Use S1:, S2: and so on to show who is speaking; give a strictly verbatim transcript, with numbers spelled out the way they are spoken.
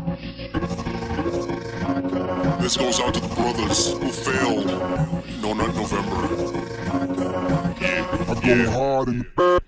S1: This goes out to the brothers who failed. No Nut November. Yeah,
S2: I go hard in the